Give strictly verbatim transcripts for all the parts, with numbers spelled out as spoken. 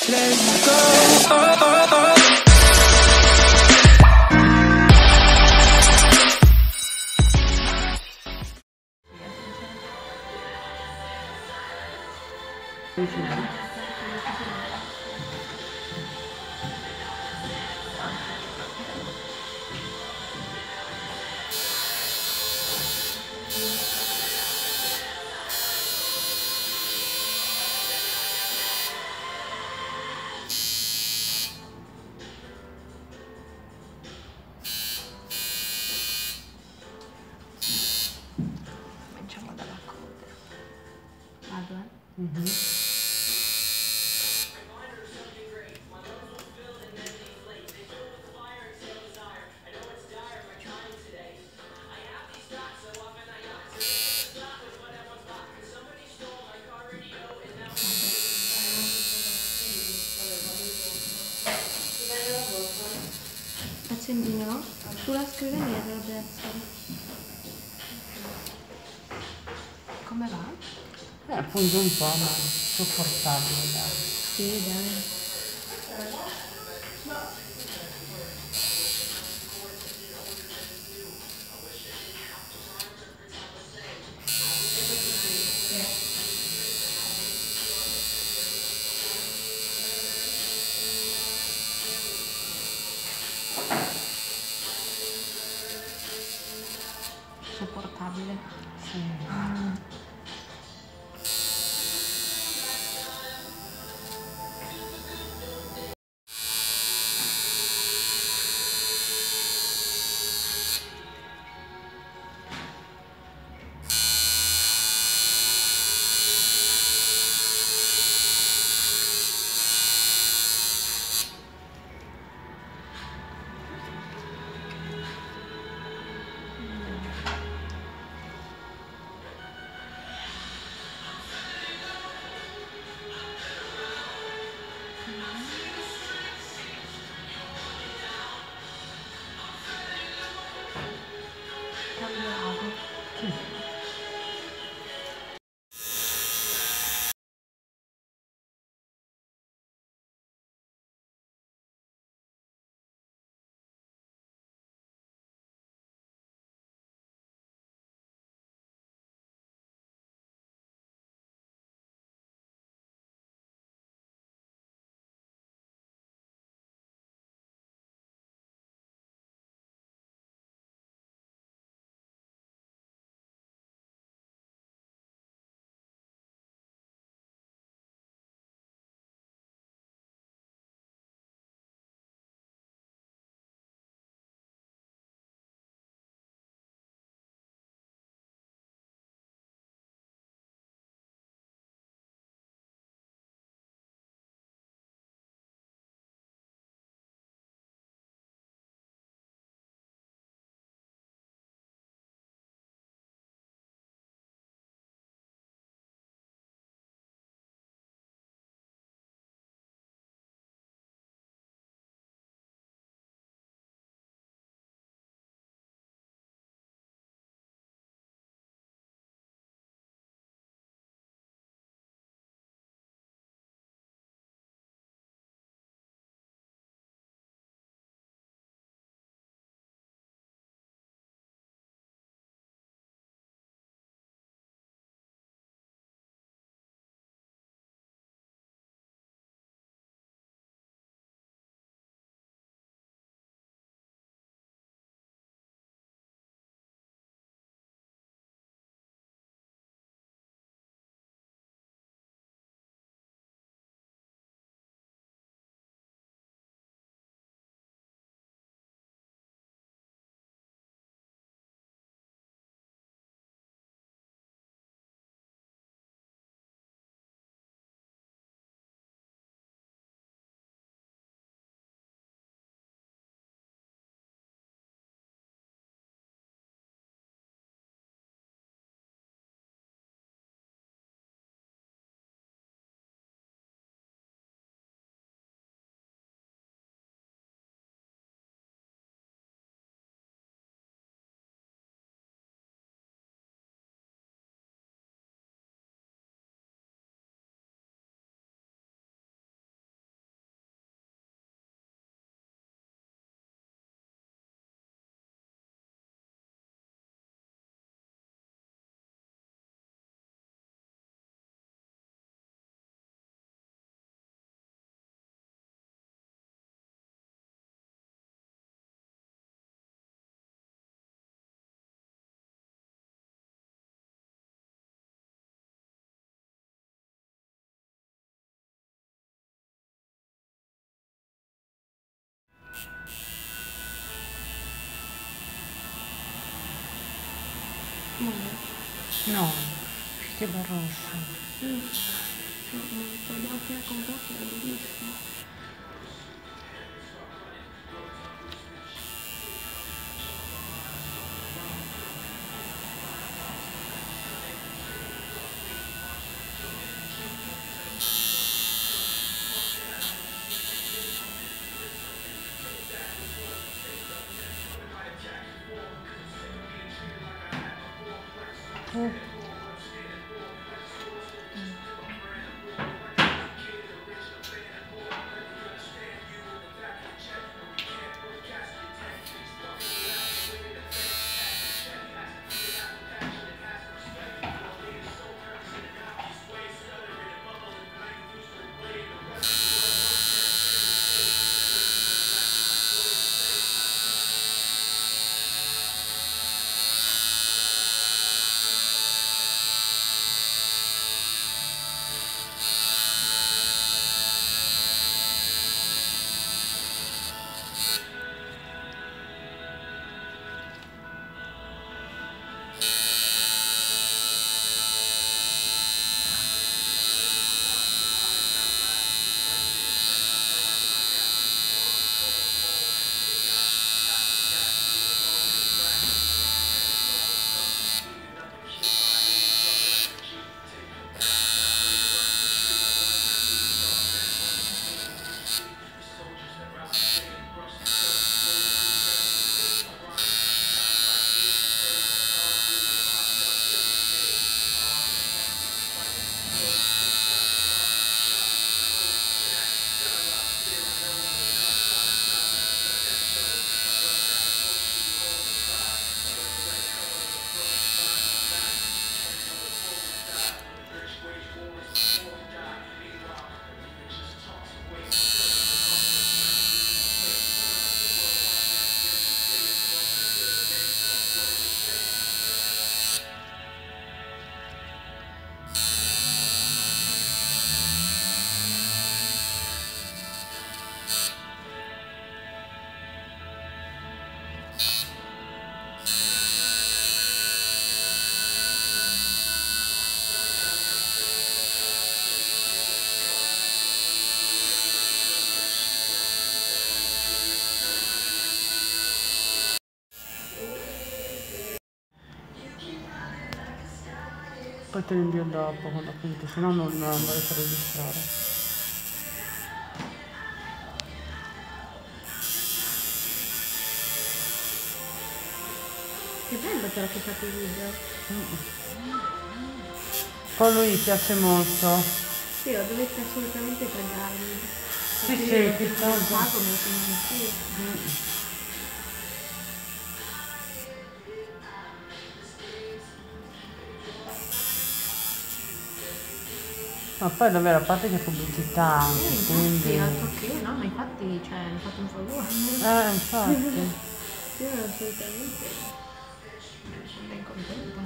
Let's go. Oh, oh, oh. Cominciamo dalla coda. Vado, eh? Mm-hmm. Accendino sulla scrivania dovrebbe essere. Come va? Eh, appunto un po', ma sopportabile, dai. Sì, dai. Sopportabile. Sì. Mm. No, che rossa. Mm. L'abbiamo appena comprato, è bellissimo. Oh. Poi te lo invio dopo, quando appunto, se no non, non vorrei far registrare. Che bello però che fate i video. Mm. Poi lui piace molto. Sì, lo dovete assolutamente tagliarmi. Sì, sì, che cosa. Pago, mi sì. Mm. Ma poi davvero, a parte che pubblicità anche, Eh, quindi... Sì, altro che, no, ma infatti, cioè, mi fate un favore. Eh, infatti. Io assolutamente sono ben contenta.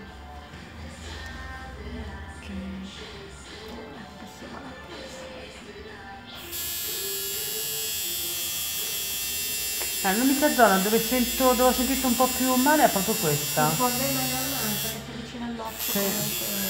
Che... passiamo alla testa. Eh, l'unica zona dove sento, dove ho sentito un po' più male è proprio questa. Un po' bene alla mano, perché è vicino all'occhio Sì. comunque.